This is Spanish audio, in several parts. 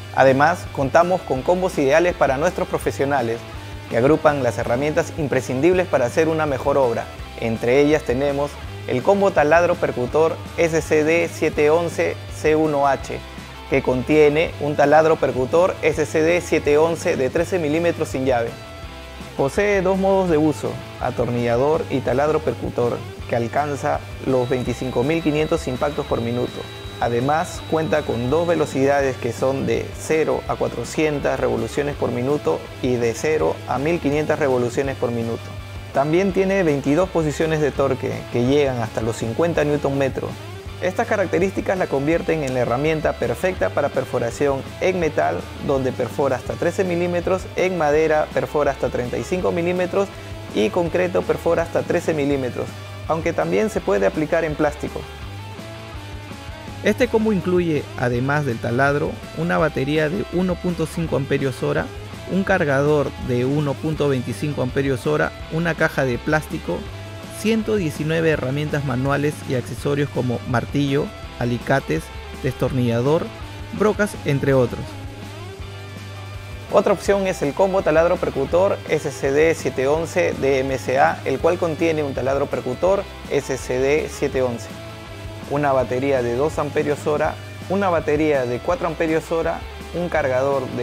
Además, contamos con combos ideales para nuestros profesionales, que agrupan las herramientas imprescindibles para hacer una mejor obra. Entre ellas tenemos el combo taladro percutor SCD 711 C1H, que contiene un taladro percutor SCD 711 de 13 mm sin llave. Posee dos modos de uso, atornillador y taladro percutor, que alcanza los 25.500 impactos por minuto. Además, cuenta con dos velocidades que son de 0 a 400 revoluciones por minuto y de 0 a 1500 revoluciones por minuto. También tiene 22 posiciones de torque que llegan hasta los 50 Nm. Estas características la convierten en la herramienta perfecta para perforación en metal, donde perfora hasta 13 mm, en madera perfora hasta 35 mm y concreto perfora hasta 13 mm, aunque también se puede aplicar en plástico. Este combo incluye, además del taladro, una batería de 1.5 Ah, un cargador de 1.25 Ah, una caja de plástico, 119 herramientas manuales y accesorios como martillo, alicates, destornillador, brocas, entre otros. Otra opción es el combo taladro percutor SCD 711 de MSA, el cual contiene un taladro percutor SCD 711, una batería de 2 Ah, una batería de 4 Ah, un cargador de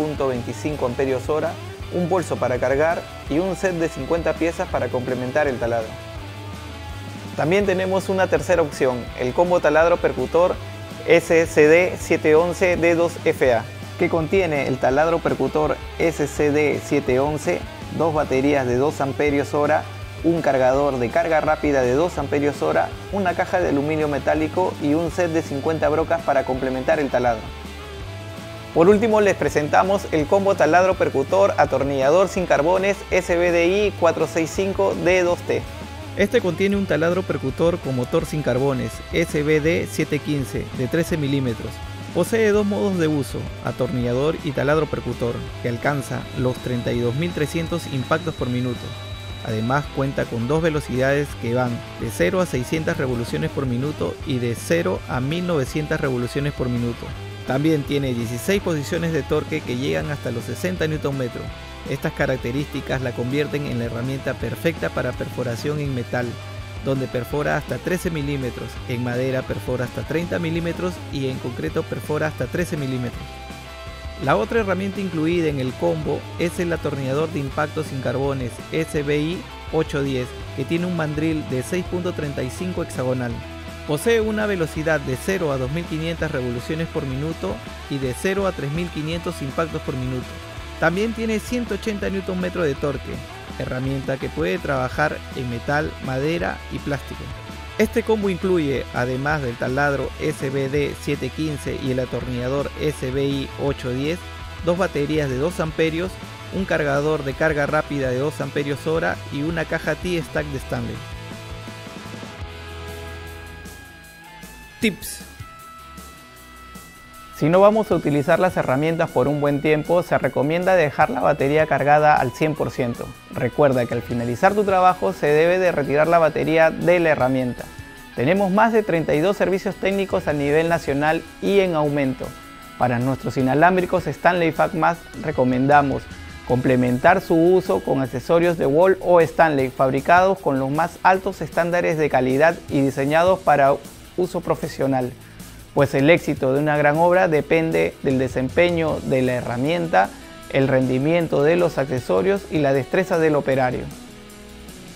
1.25 Ah, un bolso para cargar y un set de 50 piezas para complementar el taladro. También tenemos una tercera opción, el combo taladro percutor SCD 711 D2FA, que contiene el taladro percutor SCD 711, dos baterías de 2 Ah, un cargador de carga rápida de 2 Ah, una caja de aluminio metálico y un set de 50 brocas para complementar el taladro. Por último les presentamos el combo taladro percutor atornillador sin carbones SBDI 465 D2T. Este contiene un taladro percutor con motor sin carbones SBD 715 de 13 mm. Posee dos modos de uso, atornillador y taladro percutor, que alcanza los 32.300 impactos por minuto. Además cuenta con dos velocidades que van de 0 a 600 revoluciones por minuto y de 0 a 1900 revoluciones por minuto. También tiene 16 posiciones de torque que llegan hasta los 60 Nm. Estas características la convierten en la herramienta perfecta para perforación en metal, donde perfora hasta 13 mm, en madera perfora hasta 30 mm y en concreto perfora hasta 13 mm. La otra herramienta incluida en el combo es el atornillador de impacto sin carbones SBI 810, que tiene un mandril de 6.35 hexagonal. Posee una velocidad de 0 a 2500 revoluciones por minuto y de 0 a 3500 impactos por minuto. También tiene 180 Nm de torque, herramienta que puede trabajar en metal, madera y plástico. Este combo incluye, además del taladro SBD 715 y el atornillador SBI 810, dos baterías de 2 amperios, un cargador de carga rápida de 2 Ah y una caja T-Stack de Stanley. Tips: si no vamos a utilizar las herramientas por un buen tiempo, se recomienda dejar la batería cargada al 100%. Recuerda que al finalizar tu trabajo se debe de retirar la batería de la herramienta. Tenemos más de 32 servicios técnicos a nivel nacional y en aumento. Para nuestros inalámbricos Stanley FacMax recomendamos complementar su uso con accesorios de Wall o Stanley fabricados con los más altos estándares de calidad y diseñados para uso profesional, pues el éxito de una gran obra depende del desempeño de la herramienta, el rendimiento de los accesorios y la destreza del operario.